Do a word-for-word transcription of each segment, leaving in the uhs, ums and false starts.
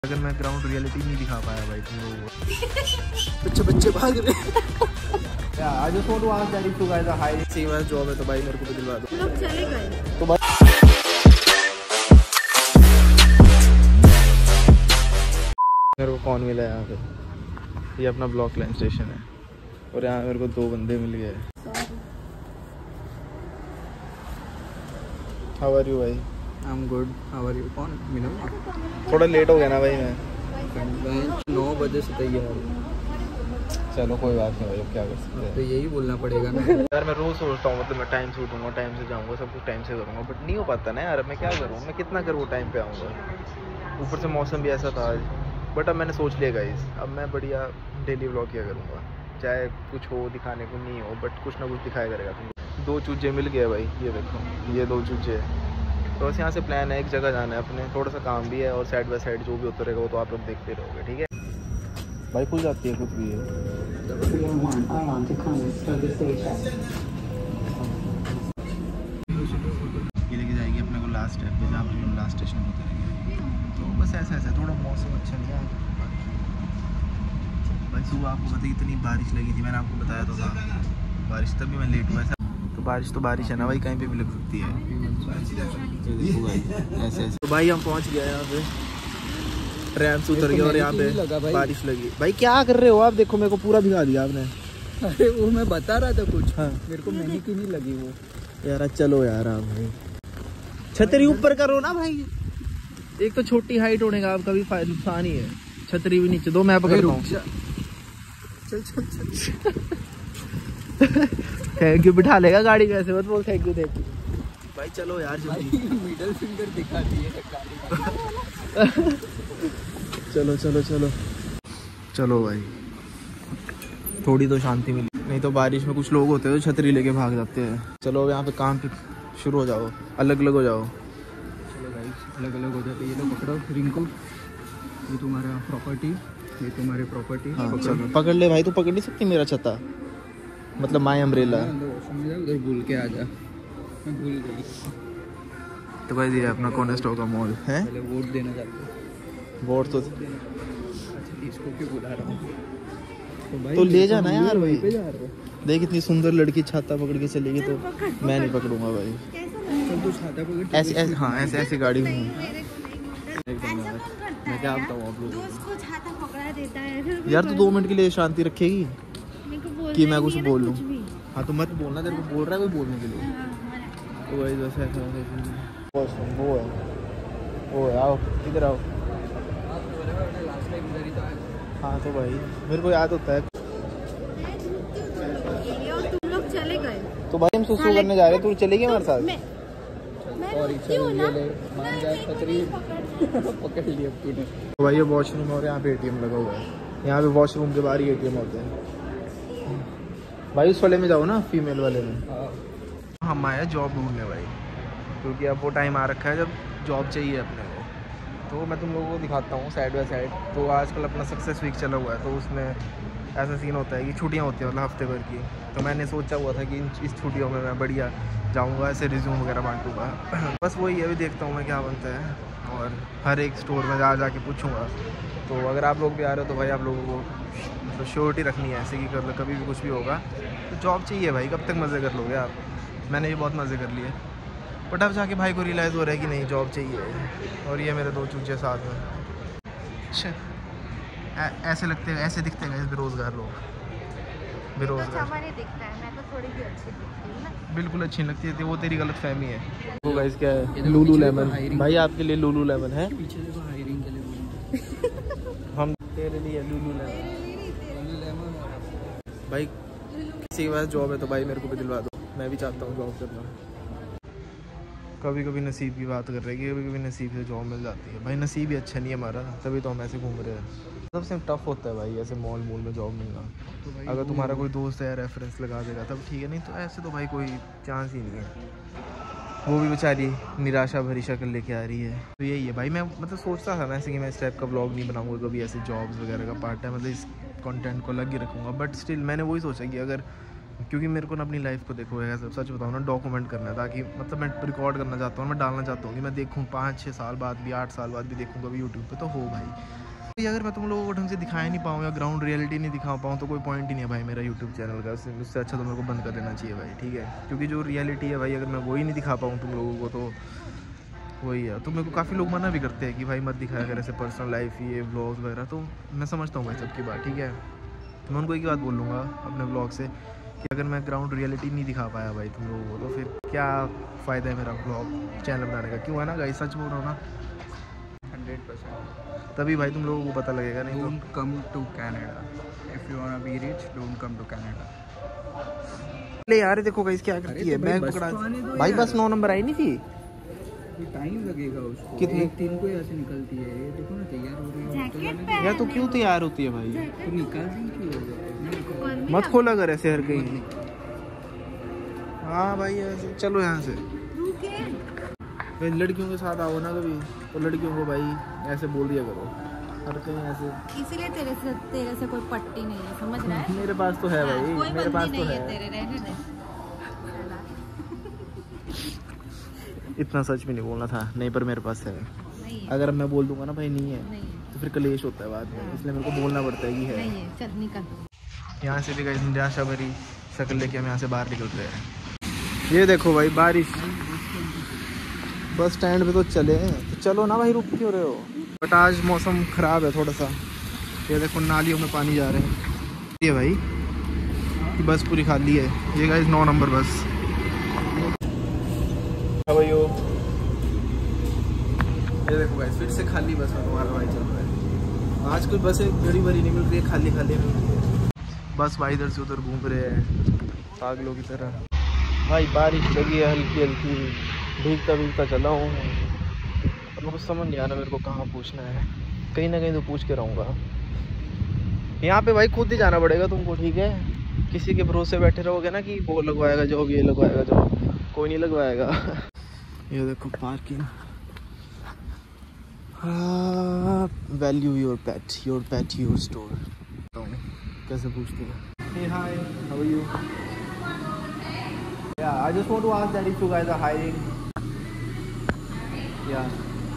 अगर मैं ground reality नहीं दिखा पाया भाई तुम लोगों को। बच्चे बच्चे भाग रहे यार I just want to ask that if you guys are hiring same job है तो भाई मेरे को भी दिलवा दो। लोग चले गए तो भाई मेरे को कौन मिला यहाँ पे? ये अपना ब्लॉक लाइन स्टेशन है और यहाँ मेरे को दो बंदे मिल गए। हाउ आर यू भाई? I am good, how are you? कौन मिला? थोड़ा लेट हो गया ना भाई मैं नौ बजे से तैयार। चलो कोई बात नहीं भाई, अब क्या कर सकते हैं। तो यही बोलना पड़ेगा ना यार मैं रोज सोचता हूँ मतलब मैं टाइम से उठूंगा, टाइम से जाऊँगा, सब कुछ टाइम से करूँगा, बट नहीं हो पाता ना यार। मैं क्या करूँ, मैं कितना करूँ टाइम पे आऊँगा। ऊपर से मौसम भी ऐसा था आज, बट अब मैंने सोच लिया गाइस, अब मैं बढ़िया डेली व्लॉग किया करूँगा, चाहे कुछ हो दिखाने को नहीं हो, बट कुछ ना कुछ दिखाया करेगा तुमको। दो चूजे मिल गए भाई, ये देखो ये दो चूजे। तो बस यहाँ से प्लान है एक जगह जाना है अपने, थोड़ा सा काम भी है और साइड बाय साइड जो भी होता रहेगा वो तो आप लोग देखते रहोगे, ठीक है भाई। खुल जाती है कुछ भी है। ये लेके जाएगी अपने को लास्ट स्टेप पे जहाँ पर हम लास्ट स्टेशन में उतरेंगे। तो बस ऐसा ऐसा थोड़ा मौसम अच्छा नहीं है भाई। सुबह आपको पता इतनी बारिश लगी थी, मैंने आपको बताया तो था बारिश, तभी मैं लेट हुआ। तो बारिश तो बारिश है ना भाई, कहीं पे भी लग सकती है। देखो भाई ऐसे ऐसे। तो भाई हम पहुंच गए यहाँ पे, ट्रेन से उतर गए और यहाँ पे बारिश लगी। भाई क्या कर रहे हो आप? देखो मेरे को पूरा भिगा दिया आपने। अरे वो मैं बता रहा था कुछ। हाँ मेरे को मैंने की नहीं लगी वो यार। चलो यार आप भाई छतरी ऊपर करो ना भाई, एक तो छोटी हाइट होने का आपका भी नुकसान ही है। छतरी भी नीचे दो, मैं पकड़ पाऊँ। चल चल चल थैंक यू बिठा लेगा गाड़ी में, ऐसे मत बोल थैंक यू थैंक यू भाई। चलो यार जल्दी, मिडिल फिंगर दिखा दिए चलो चलो चलो चलो भाई, थोड़ी तो शांति मिली। नहीं तो बारिश में कुछ लोग होते हैं तो छतरी लेके भाग जाते हैं। चलो अब यहाँ पे काम पे शुरू हो जाओ, अलग अलग हो जाओ। चलो भाई अलग अलग हो जाते। ये लो पकड़ो रिंकू, ये तुम्हारा प्रॉपर्टी, ये तुम्हारे प्रॉपर्टी। हाँ चलो पकड़ ले भाई, तू पकड़ नहीं सकती मेरा छत्ता, मतलब माई अम्ब्रेला। उधर भूल के आ जा, मैं भूल गई। तो भाई ये अपना कॉर्नरस्टोन का मॉल है। पहले वोट देना चाहते हैं। वोट तो अच्छा इसको क्यों बुला रहा हूँ? तो, भाई तो ले जाना यार भाई। पे जा रहे हो? देख इतनी सुंदर लड़की छाता पकड़ के चलेगी तो मैं नहीं पकड़ूंगा भाई। चल तू छाता पकड़। ऐसे ऐसे हाँ ऐसे ऐसे गाड़ी में मैं क्या बताऊँ आप लोगों को। यार तू दो मिनट के लिए शांति रखेगी कि मैं कुछ बोल लूँ? हाँ तो मत बोलना, तेरे को बोल रहा है कोई बोलने के लिए। तो भाई जैसे ऐसा वो है वो है, आओ इधर आओ। हाँ तो भाई मेरे को याद होता है। तुम लोग चले गए तो भाई हम सुसु करने जा रहे हैं, तू चलेगी हमारे साथ? और छतरी पकड़ लिया तूने। तो भाई ये वॉशरूम और यहाँ पे एटीएम लगा हुआ है। यहाँ पे वॉशरूम के बाहर ही एटीएम होते हैं भाई। उस वाले में जाओ ना, फीमेल वाले में। हम आए जॉब ढूंढने भाई, क्योंकि अब वो टाइम आ रखा है जब जॉब चाहिए अपने को। तो मैं तुम लोगों को दिखाता हूँ साइड बाय साइड। तो आजकल अपना सक्सेस वीक चला हुआ है, तो उसमें ऐसा सीन होता है कि छुट्टियाँ होती हैं मतलब हफ्ते भर की। तो मैंने सोचा हुआ था कि इस छुट्टियों में मैं बढ़िया जाऊँगा, ऐसे रिज्यूम वगैरह बांटूंगा। बस वही है, अभी देखता हूँ मैं क्या बनता है, और हर एक स्टोर में जा जाके पूछूंगा। तो अगर आप लोग भी आ रहे हो तो भाई आप लोगों को मतलब श्योरिटी रखनी है ऐसे कि कर कभी भी कुछ भी होगा तो जॉब चाहिए भाई। कब तक मज़े कर लोगे आप? मैंने भी बहुत मज़े कर लिए, बट अब जाके भाई को रियलाइज़ हो रहा है कि नहीं जॉब चाहिए। और ये मेरे दो चूचे साथ में ऐसे लगते हैं, ऐसे दिखते हैं बेरोज़गार लोग। बेरोज़गार बिल्कुल अच्छी लगती है, वो तेरी गलत फहमी है। वो गाइस क्या है, लूलू लेमन भाई आपके लिए लूलू लेमन है। पीछे देखो हायरिंग के लिए हम तेरे लिए लूलू लेमन भाई। किसी के पास जॉब है तो भाई मेरे को भी दिलवा दो, मैं भी चाहता हूँ जॉब करना। कभी कभी नसीब की बात कर रहे हैं, कभी कभी नसीब से जॉब मिल जाती है भाई। नसीब ही अच्छा नहीं है हमारा, तभी तो हम ऐसे घूम रहे हैं। सबसे टफ होता है भाई ऐसे मॉल मॉल में जॉब मिलना। तो अगर तुम्हारा कोई दोस्त है रेफरेंस लगा देगा तब ठीक है, नहीं तो ऐसे तो भाई कोई चांस ही नहीं है। वो भी बेचारी निराशा भरी शक्ल लेके आ रही है। तो यही है भाई, मैं मतलब सोचता था मैं ऐसे कि मैं इस टाइप का ब्लॉग नहीं बनाऊंगा कभी, ऐसे जॉब्स वगैरह का पार्ट टाइम मतलब इस कंटेंट को अलग ही रखूँगा। बट स्टिल मैंने वही सोचा कि अगर क्योंकि मेरे को ना अपनी लाइफ को देखो है सब सच बताऊँ ना डॉक्यूमेंट करना है, ताकि मतलब मैं रिकॉर्ड करना चाहता हूँ, मैं डालना चाहता हूँ कि मैं देखूँ पाँच छः साल बाद भी, आठ साल बाद भी देखूँगा भी यूट्यूब पे तो हो भाई। अगर मैं तुम लोगों को ढंग से दिखा नहीं पाऊँ या ग्राउंड रियलिटी नहीं दिखा पाऊँ तो कोई पॉइंट ही नहीं है भाई मेरा यूट्यूब चैनल का। उससे अच्छा तो मेरे को बंद कर देना चाहिए भाई, ठीक है। क्योंकि जो रियलिटी है भाई अगर मैं वही नहीं दिखा पाऊँ तुम लोगों को तो वही है। तो मेरे को काफ़ी लोग मना भी करते हैं कि भाई मत दिखाया कर ऐसे पर्सनल लाइफ ये व्लॉग्स वगैरह, तो मैं समझता हूँ भाई सबकी बात, ठीक है। तो मैं उनको एक बात बोल लूँगा अपने व्लॉग से कि अगर मैं ग्राउंड रियलिटी नहीं दिखा पाया भाई तुम लोगों को तो फिर क्या फ़ायदा है मेरा व्लॉग चैनल बनाने का, क्यों है ना गाइस, सच बोल रहा हूँ ना हंड्रेड परसेंट। तभी भाई तुम लोगों को पता लगेगा। नहीं don't come to Canada if you want to be rich, don't come to Canada. ले यार देखो गाइस क्या करती है, बैग पकड़ा भाई, बस नौ नंबर आई नहीं थी, टाइम लगेगा उसको। कितने एक तीन को यहाँ से निकलती है, ये देखो ना तैयार हो रही है जैकेट या तो क्यों तैयार होती है भाई, तो निकाल दी क्यों होगा? मत खोला कर ऐसे हर कहीं। हाँ भाई ऐसे चलो यहाँ से भाई, लड़कियों के साथ आओ ना कभी तो लड़कियों को भाई ऐसे बोल दिया करो हर कहीं ऐसे। इसीलिए तेरे से तेरे से कोई पट्टी नहीं है, समझ रहा है? मेरे पास तो है हाँ, भाई, कोई मेरे बंदी पास तो नहीं है, है तेरे, रहने दे। इतना सच भी नहीं बोलना था। नहीं पर मेरे पास है, नहीं है, अगर मैं बोल दूंगा ना भाई नहीं है नहीं है, तो फिर कलेश होता है बाद में, इसलिए मेरे को बोलना पड़ता है कि है। नहीं है, चल निकल। यहाँ से भी गाइस निराशा भरी शक्ल लेके हम यहाँ से बाहर निकल रहे हैं। ये देखो भाई बारिश, बस स्टैंड पे तो चले तो चलो ना भाई, रुक क्यों रहे हो? बट आज मौसम ख़राब है थोड़ा सा। ये देखो नालियों में पानी जा रहे हैं ये भाई कि बस पूरी खाली है। ये गाइस नौ नंबर बस। भाई ये देखो गाइस फिर से खाली बस में तुम्हारा भाई चल रहा है। आज कोई बसें भरी भरी नहीं मिल रही है, खाली खाली मिल रही है। बस भाई इधर से उधर घूम रहे हैं पागलों की तरह। भाई बारिश लगी है हल्की हल्की, भीगता भीगता चला हूँ। अब कुछ समझ नहीं आ रहा मेरे को कहाँ पूछना है, कहीं ना कहीं तो पूछ के रहूँगा। यहाँ पे भाई खुद ही जाना पड़ेगा तुमको, ठीक है। किसी के भरोसे बैठे रहोगे ना कि वो लगवाएगा जॉब, ये लगवाएगा जॉब, कोई नहीं लगवाएगा। ये देखो parking. Value your pet, your pet your store. कैसे पूछते हैं? Hey hi, how are you? Yeah, I just want to ask that if you guys are hiring. Yeah.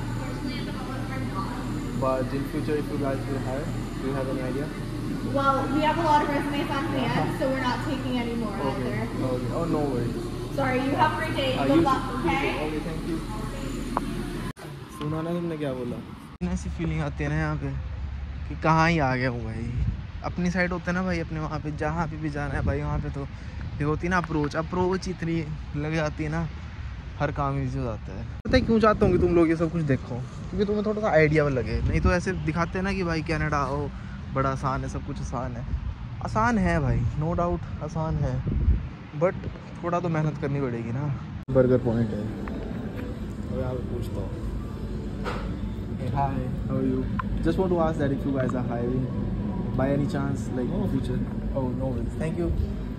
But in future, if you guys will hire, do you have any idea? Well, we have a lot of resumes on hand, so we're not taking any more Okay. either. Okay. Oh no worries. Sorry, you have a great day. Uh, Good you luck, too. okay? Okay, thank you. सुना ना तुमने क्या बोला? ऐसी feeling आती है ना यहाँ पे कि कहाँ ही आ गया हूँ भाई। अपनी साइड होता है ना भाई, अपने वहाँ पे जहाँ पे भी जाना है भाई, वहाँ पे तो ये होती है ना अप्रोच, अप्रोच इतनी लग जाती है ना, हर काम इजी हो जाता है। पता है क्यों चाहता हूँ कि तुम लोग ये सब कुछ देखो? क्योंकि तुम्हें थोड़ा सा आइडिया लगे। नहीं तो ऐसे दिखाते हैं ना कि भाई कनाडा आओ बड़ा आसान है, सब कुछ आसान है। आसान है भाई, नो डाउट आसान है, बट थोड़ा तो मेहनत करनी पड़ेगी ना। बर्गर पॉइंट है, अब यहाँ पे पूछता हूँ। Hi, how are you? Just want to ask that if you guys are hiring by any chance, like in future. Oh no worries. Thank you.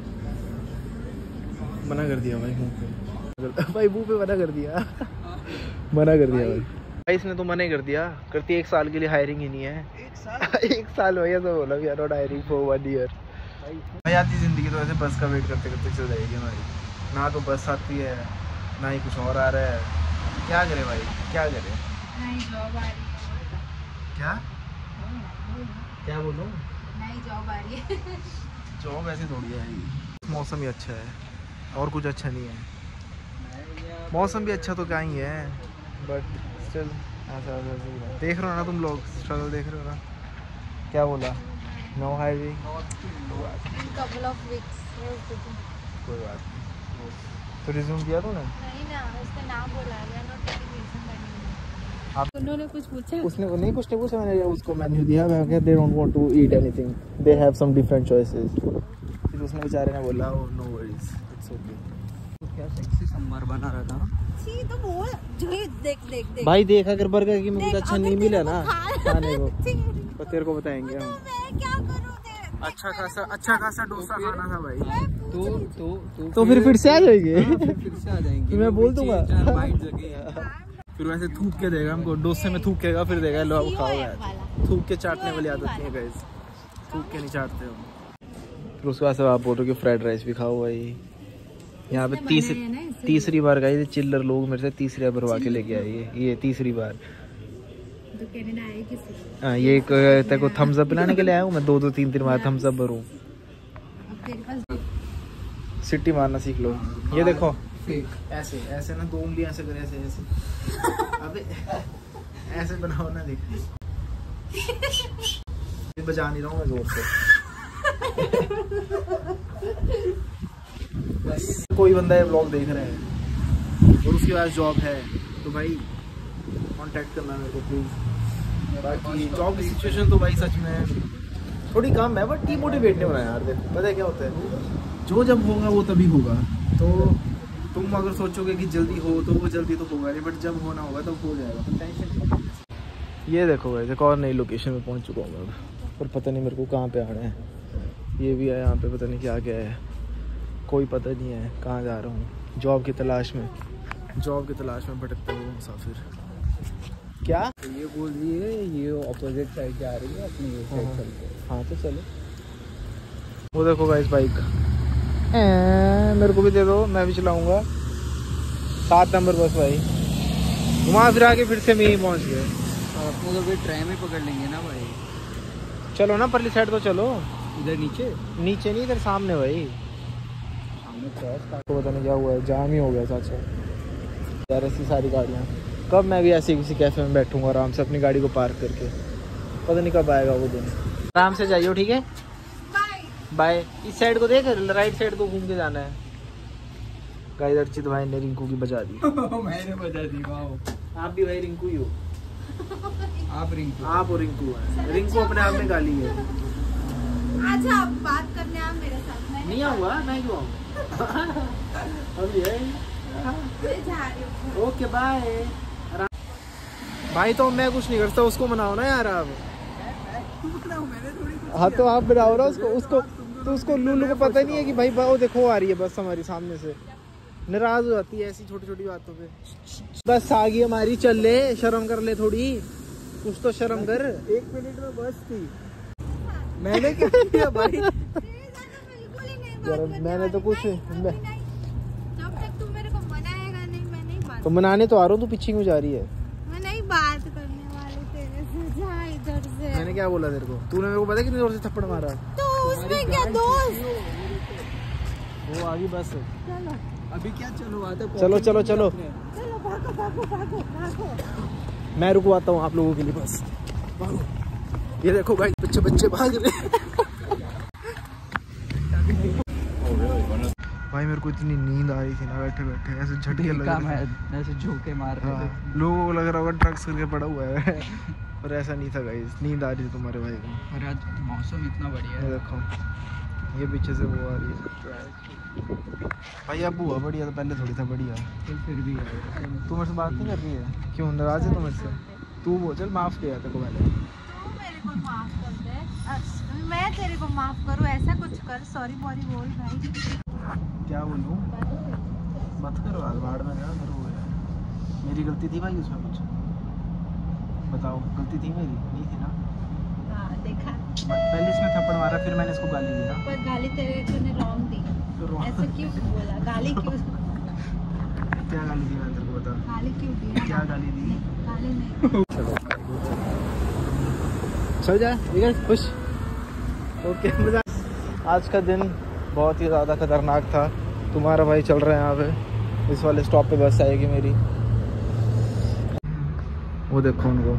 मना कर दिया भाई मुँह पे, भाई मुँह पे मना कर दिया। मना कर दिया भाई भाई इसने तो मना ही कर दिया, करती एक साल के लिए हायरिंग ही नहीं है। एक साल एक साल भैया तो बोला we are not hiring for one year. भाई आधी ज़िंदगी तो ऐसे बस का वेट करते करते चल जाएगी भाई, ना तो बस आती है ना ही कुछ और आ रहा है। क्या करे भाई, क्या करे? नई जॉब आ रही है। क्या क्या बोलो? नई जॉब आ रही है। जॉब ऐसे थोड़ी आएगी। मौसम ही अच्छा है और कुछ अच्छा नहीं है। मौसम भी अच्छा तो क्या ही है, बट स्टिल ऐसा देख रहे हो ना तुम लोग, स्ट्रगल देख रहे हो ना। क्या बोला? No hiring. Couple of weeks. कोई बात नहीं, तो रिज्यूम दिया तूने? नहीं ना, उसका नाम बोला है, नोटिफिकेशन करनी है। आप उन्होंने कुछ पूछा? उसने नहीं कुछ नहीं पूछा, मैंने उसको मेन्यू दिया, मैं कहा they don't want to eat anything, they have some different choices. फिर उसने बेचारे ने बोला oh no worries it's okay. क्या सेक्सी संभार बना रहा था। छी तो बोल, जो ये देख देख देख भाई देख अगर बर्गर की मुझे देख, अच्छा अगर नहीं तेरे मिला को ना खा- खाने को तेरे- तो तेरे को बताएंगे तो हम। मैं क्या करूं तेरे? अच्छा खासा अच्छा खासा डोसा खाना था भाई। तो तो तो तो फिर फिर से आ जाएंगे। हाँ, फिर फिर से आ जाएंगे। फिर मैं बोल दूंगा। चार बाइट जगह फिर वैसे थूक के देगा हमको, डोसे में थूक केगा फिर देगा लो अब खाओ सीओ यार। वाला। थूक के चाटने वाली आदत नहीं है गाइस, थूक के नहीं चाटते हो। फिर उसके बाद से आप बोल रहे हो कि फ्राइड राइस भी खाओ भाई। यहाँ पे तीसरी तीसरी बार गए चिल्लर लोग मेरे से तीसरी बार भरवा के लेके आए ये ये तीसरी बार। तो कनाडा आए किसी हाँ ये तेरे को थम्स अप पिलाने के लिए आया हूँ मैं। दो दो तीन तीन बार थम्स अप भरूँ। सिटी मारना सीख लो। ये देखो ऐसे ऐसे ना दो उंगली ऐसे करे ऐसे ऐसे अबे ऐसे बनाओ ना। देख बजा नहीं रहा हूँ मैं जोर से। कोई बंदा ये ब्लॉग देख रहा है और उसके पास जॉब है तो भाई कांटेक्ट करना मेरे को प्लीज। बाकी जॉब की सिचुएशन तो भाई सच में थोड़ी कम है बट डीमोटिवेट नहीं होना यार। देखो पता है क्या होता है जो जब होगा वो तभी होगा। तो तुम अगर सोचोगे कि जल्दी हो तो वो जल्दी तो होगा नहीं बट जब होना होगा तब हो जाएगा। तो टेंशन। ये देखो भाई देखो और नई लोकेशन में पहुंच चुका हूँ मैं पर पता नहीं मेरे को कहाँ पे आना है। ये भी है यहाँ पे पता नहीं क्या क्या है कोई पता नहीं है कहाँ जा रहा हूँ। जॉब की तलाश में जॉब की तलाश में भटकता हुआ मुसाफिर। क्या ये बोल रही है ये ऑपोजिट साइड जा रही है अपनी साइड चलते। हाँ तो चलो। वो देखो गाइस बाइक मेरे को भी दे दो मैं भी चलाऊंगा। सात नंबर बस भाई घुमा फिरा के फिर से मैं ही पहुँच गए। अपने तो फिर ट्रेन में पकड़ लेंगे ना भाई। चलो ना परली साइड तो चलो। इधर नीचे नीचे नहीं इधर सामने भाई। सामने क्रॉस तो पता नहीं क्या हुआ है जाम ही हो गया सच यार। ऐसी सारी गाड़ियाँ कब मैं भी ऐसे किसी कैफे में बैठूंगा आराम से अपनी गाड़ी को पार्क करके। पता नहीं कब आएगा वो दिन। आराम से जाइयो ठीक है बाय। इस साइड को देख राइट साइड को घूम के जाना है। गाइस अर्चित भाई ने रिंकू की बजा दी। मैंने बजा दी। वाह आप भी भाई रिंकू ही हो। आप रिंकू आप और रिंकू है। रिंकू अपने आप में गाली है। अच्छा आप बात करने आप मेरे साथ में नहीं आऊंगा मैं क्यों आऊंगा। अभी है मैं जा रही हूँ। Okay bye. भाई तो मैं कुछ नहीं करता उसको मनाओ ना यार आप। हाँ तो आप बनाओ ना उसको उसको तो उसको लूलू को पता नहीं है कि भाई वो देखो आ रही है बस हमारी सामने से। नाराज हो जाती है ऐसी छोटी छोटी बातों पे। बस आ गई हमारी चल ले शर्म कर ले थोड़ी कुछ तो शर्म कर। एक मिनट में बस थी मैंने क्या किया भाई। यार मैंने तो कुछ मैं... जब तक तू मेरे को मनाएगा नहीं मैं नहीं बात। तो मनाने तो आ रहा हूँ तू पीछे क्यों जा रही है। मैं नहीं बात करने वाली तेरे से। जा इधर से। मैंने क्या बोला तेरे को तूने मेरे को पता कितनी जोर से थप्पड़ मारा। तो उसमें क्या दोस्त वो आ गई बस। चलो अभी क्या चलो आते चलो चलो चलो चलो भागो भागो भागो भागो। मैं रुकवाता हूँ आप लोगों के लिए बस भागो। ये देखो भाई बच्चे बच्चे भाग रहे हैं। भाई मेरे को इतनी नींद आ रही थी ना बैठे बैठे ऐसे झटके लग रहे थे। ऐसे झोंके मार रहे थे। लोगों को लग रहा होगा ड्रग्स करके पड़ा हुआ है पर ऐसा नहीं था गाइस। नींद आ रही थी तुम्हारे भाई को। अरे आज मौसम इतना बढ़िया है। देखो ये पीछे से वो आ रही है भाई। अब हुआ बढ़िया तो पहले थोड़ी था बढ़िया। तो फिर भी तू मेरे से बात नहीं कर रही है क्यों नाराज है तू मेरे से। तू वो चल माफ किया तेरे को मैंने। तू मेरे को माफ कर दे अच्छा, मैं तेरे को माफ करूँ ऐसा कुछ कर। सॉरी बॉरी बोल भाई। क्या बोलूँ मत करो यार बाढ़ में ना करो। मेरी गलती थी भाई उसमें कुछ बताओ। गलती थी मेरी नहीं थी ना। हाँ देखा पहले इसमें थप्पड़ मारा फिर मैंने इसको गाली दी ना। पर गाली तेरे तूने रॉन्ग दी। तो wrong- ऐसा क्यों बोला गाली क्यों क्या गाली दी मैं तेरे को बता। गाली क्यों दी। क्या गाली दी। गाली नहीं चल जा ठीक है खुश ओके। आज का दिन बहुत ही ज़्यादा खतरनाक था। तुम्हारा भाई चल रहा है यहाँ पे इस वाले स्टॉप पे बस आएगी मेरी। वो देखो उनको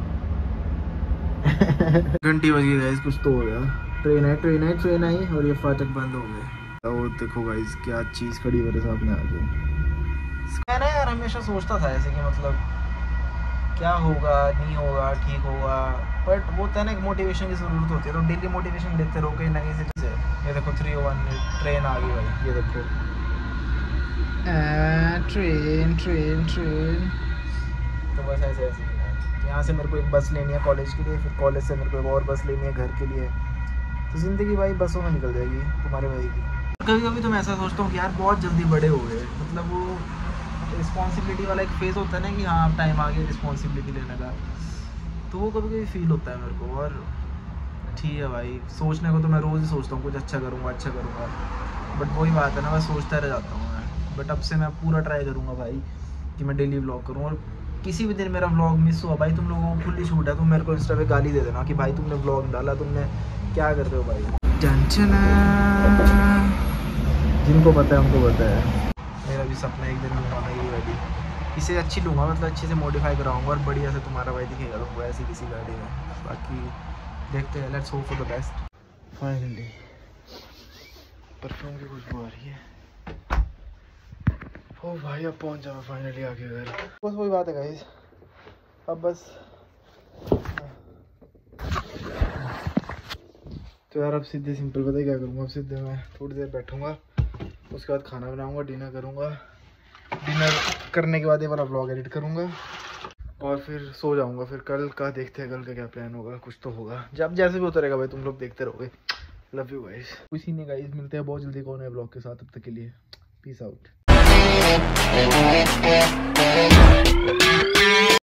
घंटी बज गई गाइस कुछ तो हो गया। ट्रेन है ट्रेन है ट्रेन आई और ये फाटक बंद हो गए। वो देखो गाइस क्या चीज़ खड़ी मेरे सामने आ गई। मैं ना यार हमेशा सोचता था ऐसे कि मतलब क्या होगा नहीं होगा ठीक होगा बट वो होता है ना एक मोटिवेशन की ज़रूरत होती है। तो डेली मोटिवेशन लेते रहो कहीं ना कहीं से। ये देखो थ्री ओ वन ट्रेन आ गई भाई। ये देखो ट्रेन ट्रेन ट्रेन। तो बस ऐसे ऐसे यहाँ से मेरे को एक बस लेनी है कॉलेज के लिए। फिर कॉलेज से मेरे को एक और बस लेनी है घर के लिए। तो ज़िंदगी भाई बसों में निकल जाएगी तुम्हारे भाई की। कभी कभी तो मैं ऐसा सोचता हूँ कि यार बहुत जल्दी बड़े हो गए। मतलब वो रिस्पॉन्सिबिलिटी वाला एक फेज़ होता है ना कि हाँ टाइम आ गया रिस्पॉन्सिबिलिटी लेने का। तो वो कभी कभी फील होता है मेरे को। और ठीक है भाई, सोचने को तो मैं रोज़ ही सोचता हूँ कुछ अच्छा करूँगा अच्छा करूँगा, बट वही बात है ना, मैं सोचता रह जाता हूँ मैं। बट अब से मैं पूरा ट्राई करूँगा भाई कि मैं डेली व्लॉग करूँ, और किसी भी दिन मेरा व्लॉग मिस हुआ भाई, तुम लोगों को खुली छूट है, तुम मेरे को इंस्टा पे गाली दे देना कि भाई तुमने व्लॉग डाला, तुमने क्या कर रहे हो भाई। टेंशन जिनको पता है उनको पता है। मेरा भी सपना एक दिन लूँगा मैं ये गाड़ी, इसे अच्छी लूँगा, मतलब अच्छे से मॉडिफाई कराऊँगा और बढ़िया से तुम्हारा भाई दिखेगा तुमको ऐसी किसी गाड़ी में। बाकी देखते हैं, let's hope for the best. Finally perfume की खुशबू आ रही है। ओ भाई अब पहुंच जाओ फाइनली आके घर। बस वही बात है गाइस, अब बस तो यार अब सीधे सिंपल पता है क्या करूँगा, अब सीधे मैं थोड़ी देर बैठूँगा, उसके बाद खाना बनाऊँगा, डिनर करूँगा, डिनर करने के बाद ये वाला व्लॉग एडिट करूँगा और फिर सो जाऊँगा। फिर कल का देखते हैं, कल का क्या प्लान होगा, कुछ तो होगा, जब जैसे भी होता रहेगा भाई, तुम लोग देखते रहोगे। Love you guys. कुछ ही नहीं गाइस, मिलते हैं बहुत जल्दी कौन है ब्लॉग के साथ, तब तक के लिए पीस आउट।